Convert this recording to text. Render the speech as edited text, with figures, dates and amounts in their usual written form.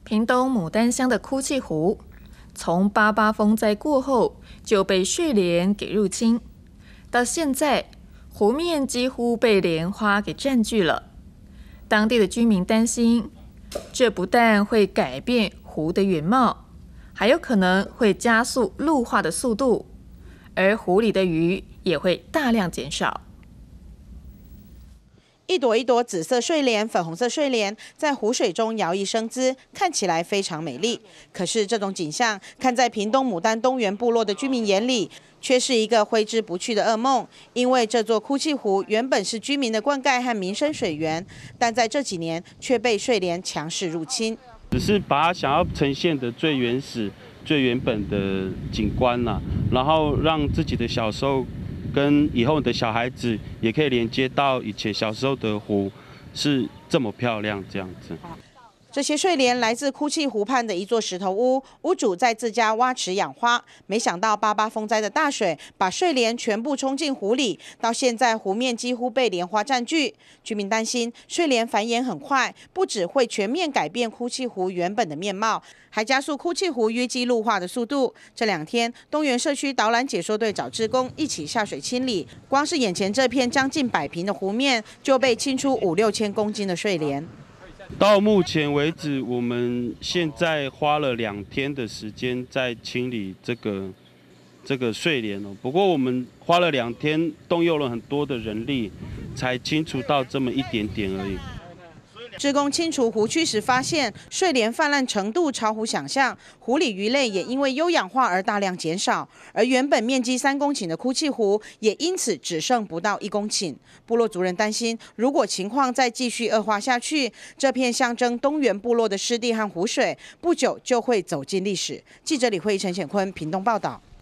屏东牡丹乡的哭泣湖，从88风灾过后就被睡莲给入侵，到现在湖面几乎被莲花给占据了。当地的居民担心，这不但会改变湖的原貌，还有可能会加速陆化的速度，而湖里的鱼也会大量减少。 一朵一朵紫色睡莲、粉红色睡莲在湖水中摇曳生姿，看起来非常美丽。可是这种景象，看在屏东牡丹东源部落的居民眼里，却是一个挥之不去的噩梦。因为这座哭泣湖原本是居民的灌溉和民生水源，但在这几年却被睡莲强势入侵。 只是把它想要呈现的最原始、最原本的景观啦，然后让自己的小时候跟以后的小孩子也可以连接到以前小时候的湖是这么漂亮这样子。 这些睡莲来自哭泣湖畔的一座石头屋，屋主在自家挖池养花，没想到88风灾的大水把睡莲全部冲进湖里，到现在湖面几乎被莲花占据。居民担心睡莲繁衍很快，不只会全面改变哭泣湖原本的面貌，还加速哭泣湖淤积陆化的速度。这2天，东源社区导览解说队找志工一起下水清理，光是眼前这片将近100坪的湖面，就被清出5、6千公斤的睡莲。 到目前为止，我们现在花了2天的时间在清理这个睡莲哦。不过我们花了2天，动用了很多的人力，才清除到这么一点点而已。 志工清除湖区时发现，睡莲泛滥程度超乎想象，湖里鱼类也因为优氧化而大量减少，而原本面积3公顷的哭泣湖也因此只剩不到1公顷。部落族人担心，如果情况再继续恶化下去，这片象征东源部落的湿地和湖水，不久就会走进历史。记者李慧、陈显坤，屏东报道。